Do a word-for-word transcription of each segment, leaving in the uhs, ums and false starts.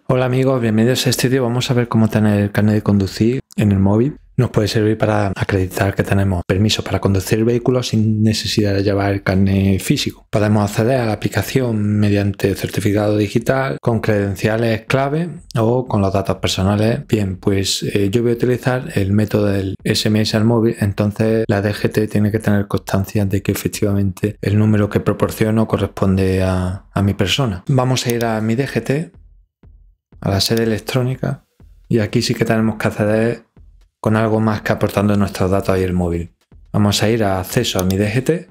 Hola amigos, bienvenidos a este vídeo. Vamos a ver cómo tener el carnet de conducir en el móvil. Nos puede servir para acreditar que tenemos permiso para conducir vehículos sin necesidad de llevar el carnet físico. Podemos acceder a la aplicación mediante certificado digital con credenciales clave o con los datos personales. Bien, pues eh, yo voy a utilizar el método del ese eme ese al móvil, entonces la de ge te tiene que tener constancia de que efectivamente el número que proporciono corresponde a, a mi persona. Vamos a ir a mi de ge te, a la sede electrónica, y aquí sí que tenemos que acceder con algo más que aportando nuestros datos ahí el móvil. Vamos a ir a acceso a mi de ge te.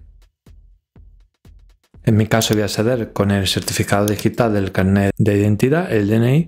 En mi caso voy a acceder con el certificado digital del carnet de identidad, el de ene i.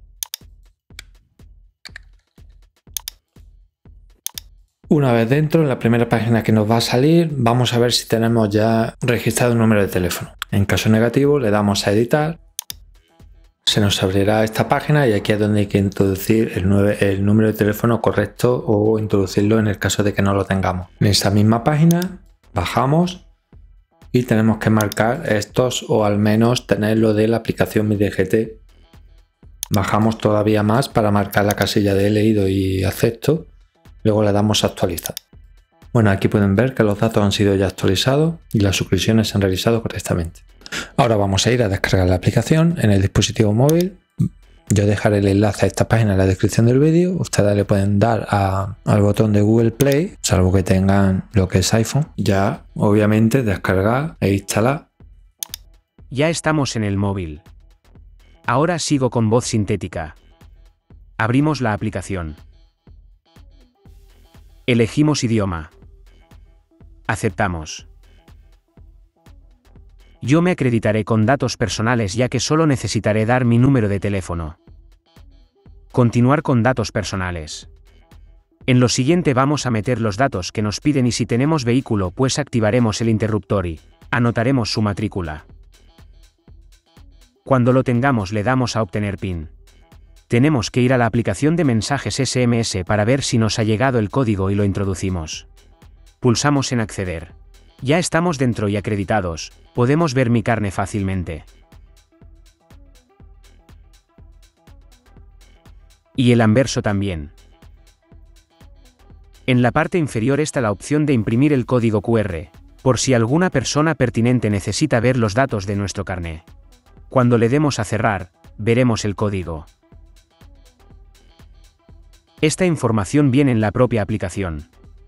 Una vez dentro, en la primera página que nos va a salir, vamos a ver si tenemos ya registrado un número de teléfono. En caso negativo, le damos a editar. Se nos abrirá esta página y aquí es donde hay que introducir el, nueve, el número de teléfono correcto o introducirlo en el caso de que no lo tengamos. En esta misma página bajamos y tenemos que marcar estos, o al menos tenerlo de la aplicación Mi de ge te. Bajamos todavía más para marcar la casilla de he leído y acepto. Luego le damos a actualizar. Bueno, aquí pueden ver que los datos han sido ya actualizados y las suscripciones se han realizado correctamente. Ahora vamos a ir a descargar la aplicación en el dispositivo móvil. Yo dejaré el enlace a esta página en la descripción del vídeo. Ustedes le pueden dar a, al botón de Google Play, salvo que tengan lo que es iPhone. Ya, obviamente, descargar e instalar. Ya estamos en el móvil. Ahora sigo con voz sintética. Abrimos la aplicación. Elegimos idioma. Aceptamos. Yo me acreditaré con datos personales ya que solo necesitaré dar mi número de teléfono. Continuar con datos personales. En lo siguiente vamos a meter los datos que nos piden y si tenemos vehículo pues activaremos el interruptor y anotaremos su matrícula. Cuando lo tengamos le damos a obtener PIN. Tenemos que ir a la aplicación de mensajes ese eme ese para ver si nos ha llegado el código y lo introducimos. Pulsamos en acceder. Ya estamos dentro y acreditados, podemos ver mi carnet fácilmente. Y el anverso también. En la parte inferior está la opción de imprimir el código cu erre, por si alguna persona pertinente necesita ver los datos de nuestro carnet. Cuando le demos a cerrar, veremos el código. Esta información viene en la propia aplicación.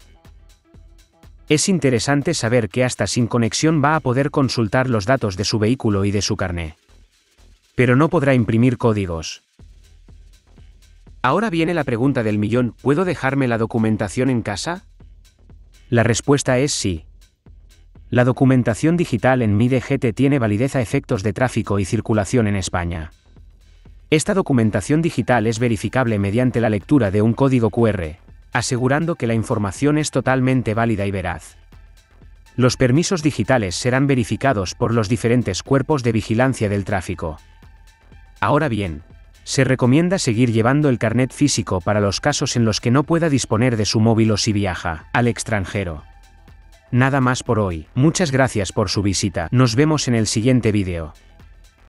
Es interesante saber que hasta sin conexión va a poder consultar los datos de su vehículo y de su carnet. Pero no podrá imprimir códigos. Ahora viene la pregunta del millón, ¿puedo dejarme la documentación en casa? La respuesta es sí. La documentación digital en Mi de ge te tiene validez a efectos de tráfico y circulación en España. Esta documentación digital es verificable mediante la lectura de un código cu erre, asegurando que la información es totalmente válida y veraz. Los permisos digitales serán verificados por los diferentes cuerpos de vigilancia del tráfico. Ahora bien, se recomienda seguir llevando el carnet físico para los casos en los que no pueda disponer de su móvil o si viaja al extranjero. Nada más por hoy, muchas gracias por su visita, nos vemos en el siguiente vídeo.